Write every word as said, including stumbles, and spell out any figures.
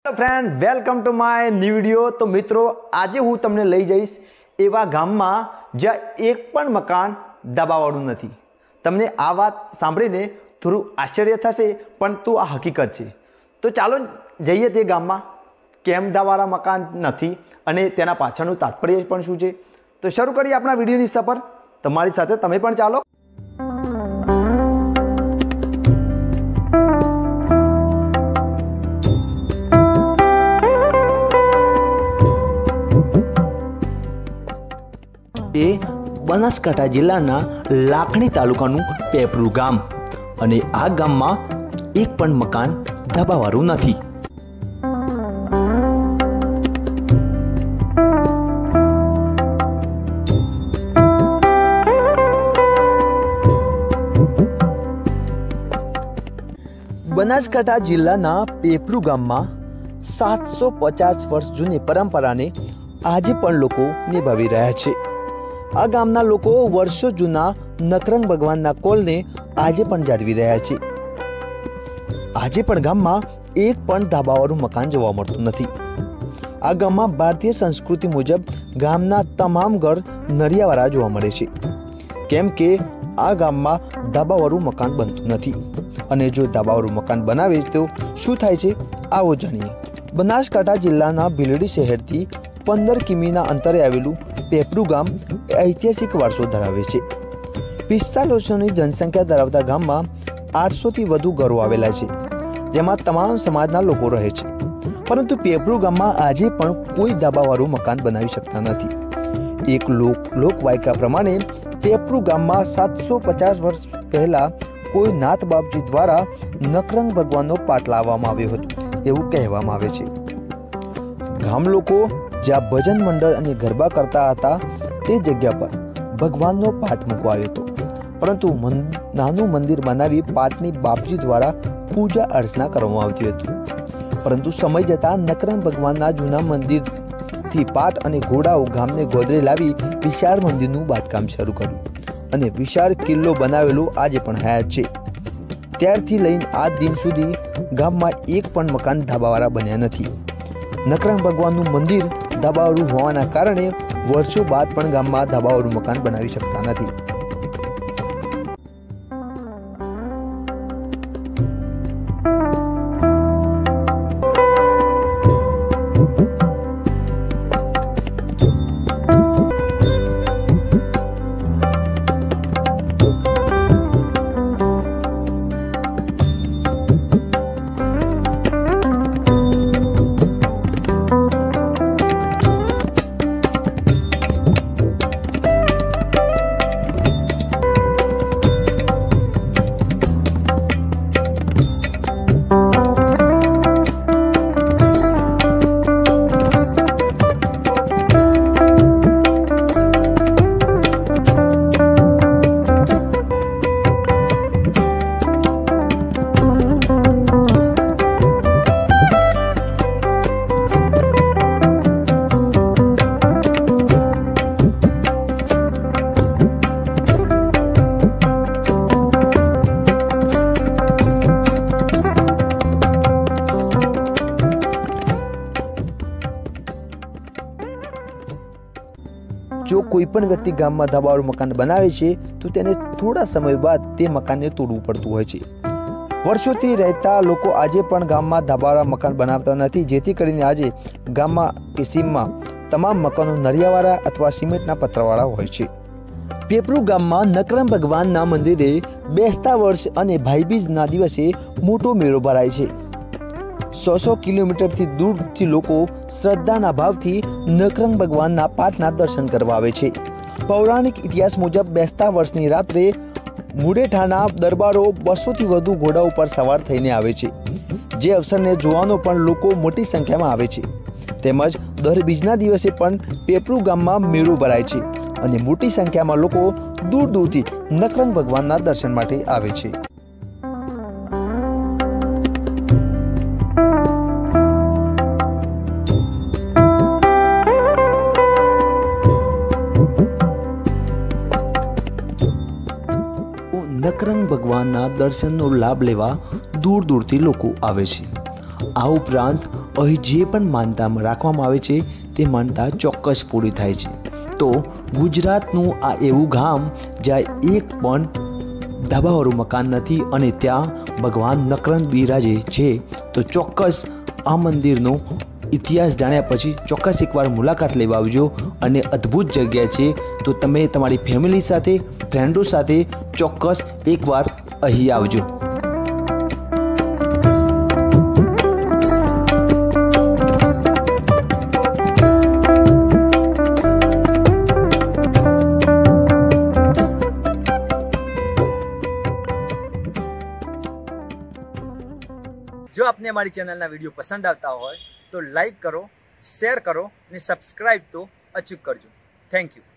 Hello friend, welcome to my new video. तो मित्रों, आज हूँ तमने लई जईश एवा गाममां ज्यां एक पण मकान दबावाळुं नथी। तमने आ वात सांभळीने थोडुं आश्चर्य थशे, पण तो आ हकीकत छे। तो चालो जईए ते गाममां केम दबावाळा मकान नथी अने तेना पाछळनुं तात्पर्य पण शुं छे। तो शरू करीए आपणा विडियोनी सफर। तमारी साथे तमे पण चालो। ए बनासकांठा जिल्लाना लाखणी तालुकानुं पेपरू गाम अने आ गाममां एक पण मकान दबावाळुं नथी। बनासकांठा जिल्लाना पेपरू गाममां सात सौ पचास वर्ष जूनी परंपराने આજે પણ લોકો નિભાવી રહ્યા છે। આ ગામના લોકો વર્ષો જૂના નકરંગ ભગવાનના કોલને આજે પણ જાળવી રહ્યા છે। આજે પણ ગામમાં એક પણ ધાબાવાળું મકાન જોવા મળતું નથી। આ ગામમાં ભારતીય સંસ્કૃતિ મુજબ ગામના તમામ ઘર નળિયાવાળા જોવા મળે છે, કેમ કે આ ગામમાં ધાબાવાળું મકાન બનતું નથી। અને જો ધાબાવાળું મકાન બનાવે તો શું થાય છે, આવો જાણીએ। બનાસકાંઠા જિલ્લાના ભીલડી શહેરથી पंदर किमीना अंतरे आवेलू पेपरू गाम ऐतिहासिक वारसो धरावे छे। पिस्तालीसोनी जनसंख्या धरावता गाममां आठसो थी वधु घरो आवेला छे, जेमां तमाम समाजना लोको रहे छे। परंतु पेपरू गाममां आजे पण कोई धाबावाळुं मकान बनावी शकता नथी। एक लोक लोकवायका प्रमाणे पेपरू गाममां सात सौ पचास वर्ष पहला कोई नाथ बापजी द्वारा नकरंग भगवाननो पाठ लाववामां आव्यो हतो एवुं कहेवामां आवे छे। गाम लोको ज्यां भजन मंडल अने गरबा करता हता ते जग्या पर भगवाननो पाठ मूकवायो हतो, परंतु नानुं मंदिर बनावी पाठनी बापजी द्वारा पूजा अर्चना करवामां आवती हती। परंतु समय जता नकरंग भगवानना जूना मंदिरथी पाठ अने घोडाओ गामने गोदरे लावी विशाळ मंदिरनुं बांधकाम शरू कर्युं अने विशाळ किल्लो बनावेलो आज पण हयात छे। त्यारथी लईने आज दिन सुधी गाममां एक पण मकान धाबावाळा बन्या नथी। नकरंग भगवाननुं मंदिर धाबावाळुं होवाना कारणे वर्षो बाद पण गाममां धाबावाळुं मकान बनावी शकता नथी। जो कोई पण व्यक्ति गाम में धाबावाळुं मकान बनावे छे तो तेने थोड़ा समय बाद ते मकान ने तोड़वुं पड़तुं होय छे। वर्षोथी रहता लोको आजे पण गाम में धाबावाळा मकान बनावता नथी, जेथी करीने आजे गाम में के सीममां तमाम मकानो नळियावाळा अथवा सीमेंटना पतरावाळा होय छे। पेपरू गाम में नकरंग भगवानना मंदिरे बेसता वर्ष अने भाईबीजना दिवसे मोटो मेळो भराय छे। सौ सौ किलोमीटर थी दूर थी लोको श्रद्धाना भावथी नकरंग भगवानना पाठना दर्शन करवा आवे छे। पौराणिक इतिहास मुजब बेसता वर्षनी रात्रे मुडेठाना दरबारो बसो थी वधु घोड़ा पर सवार थईने आवे छे, जे अवसरने जोવાનો पण लोको मोटी संख्यामां आवे छे। તેમજ દર બીજના દિવસે પણ પેપरू ગામમાં મેળો ભરાય છે અને મોટી સંખ્યામાં લોકો દૂર દૂરથી નકરંગ ભગવાનના દર્શન માટે આવે છે। નકરંગ ભગવાનના દર્શનનો લાભ લેવા દૂર દૂરથી લોકો આવે છે। આ ઉપરાંત અહીં જે પણ માનતા રાખવામાં આવે છે તે માનતા ચોક્કસ પૂરી થાય છે। તો ગુજરાતનું આ એવું ગામ જ્યાં એક પણ ધાબાવાળું મકાન નથી અને ત્યાં ભગવાન નકરંગ બિરાજે છે। તો ચોક્કસ આ મંદિરનો ઇતિહાસ જાણ્યા પછી ચોક્કસ એકવાર મુલાકાત લેવા આવજો અને અદ્ભુત જગ્યા છે। તો તમે તમારી ફેમિલી સાથે ફ્રેન્ડો સાથે ચોક્કસ એકવાર અહીં આવજો। जो आपने हमारी चैनल ना वीडियो पसंद आता हो तो लाइक करो, शेयर करो ने सब्सक्राइब तो अचूक करजो। Thank you.